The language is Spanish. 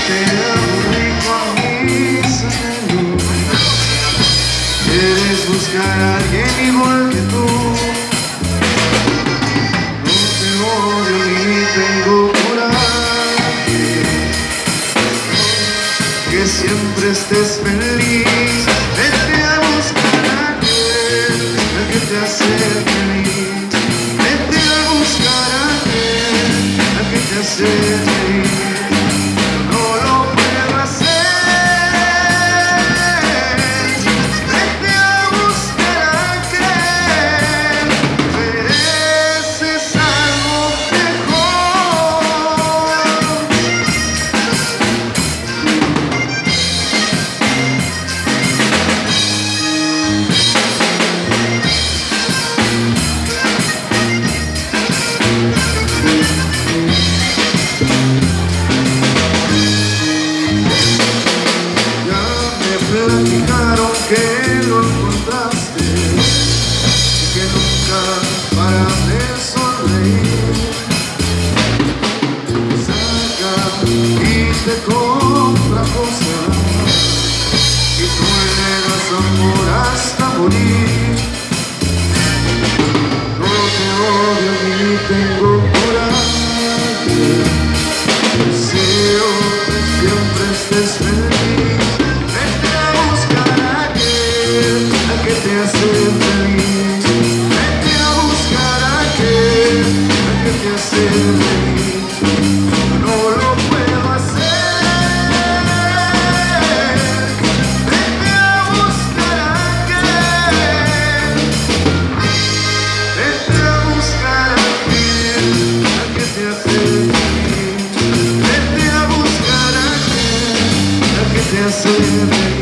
te aburrí con mis anhelos. Quieres buscar a alguien igual que tú. No te odio ni tengo coraje. Que siempre estés feliz. Vete a buscar a aquel que te hace feliz. Vete a buscar a aquel que te hace feliz. No lo puedo hacer. Vete a buscar a aquel. Mereces algo mejor. Platicaron que lo encontraste, que nunca para de sonreír. Saca y te compra cosas y tú le das amor hasta morir. No te odio ni tengo coraje. Deseo que siempre estés feliz. Que te hace feliz. Vete a buscar a aquel que te hace feliz. No lo puedo hacer. Vete a buscar a aquel. Vete a buscar a aquel que te hace feliz. Vete a buscar a aquel que te hace feliz.